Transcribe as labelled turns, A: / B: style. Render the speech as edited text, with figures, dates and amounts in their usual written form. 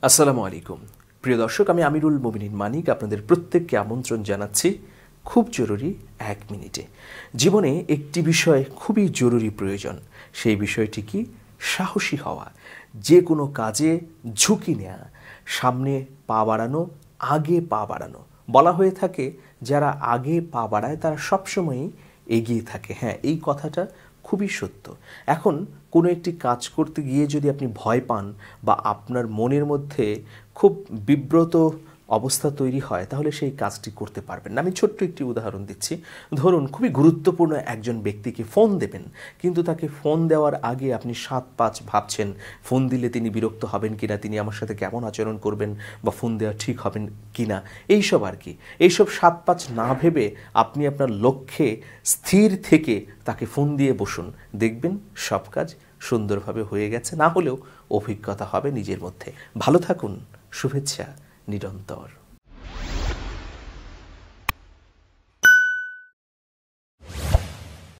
A: আসসালামু আলাইকুম প্রিয় দর্শক, আমি আমিরুল মোমিনিন মানিক আপনাদের প্রত্যেককে আমন্ত্রণ জানাচ্ছি খুব জরুরি 1 মিনিটে। জীবনে একটি বিষয় খুবই জরুরি প্রয়োজন, সেই বিষয়টি কি? সাহসী হওয়া, যে কোনো কাজে ঝুঁকি নেওয়া, সামনে পা বাড়ানো, আগে পা বাড়ানো। বলা হয়ে থাকে যারা আগে পা বাড়ায় তারা সবসময়ই এগিয়ে থাকে। হ্যাঁ, এই কথাটা খুবই সত্য। এখন কোনো একটি কাজ করতে গিয়ে যদি আপনি ভয় পান বা আপনার মনের মধ্যে খুব বিব্রত অবস্থা তৈরি হয়, তাহলে সেই কাজটি করতে পারবেন না। আমি ছোট্ট একটি উদাহরণ দিচ্ছি। ধরুন, খুবই গুরুত্বপূর্ণ একজন ব্যক্তিকে ফোন দেবেন, কিন্তু তাকে ফোন দেওয়ার আগে আপনি 7-5 ভাবছেন ফোন দিলে তিনি বিরক্ত হবেন কিনা, তিনি আমার সাথে কেমন আচরণ করবেন, বা ফোন দেওয়া ঠিক হবেন কিনা, এইসব আর কি। এইসব 7-5 না ভেবে আপনি আপনার লক্ষ্যে স্থির থেকে তাকে ফোন দিয়ে বসুন, দেখবেন সব কাজ সুন্দরভাবে হয়ে গেছে। না হলেও অভিজ্ঞতা হবে নিজের মধ্যে। ভালো থাকুন, শুভেচ্ছা নিরন্তর।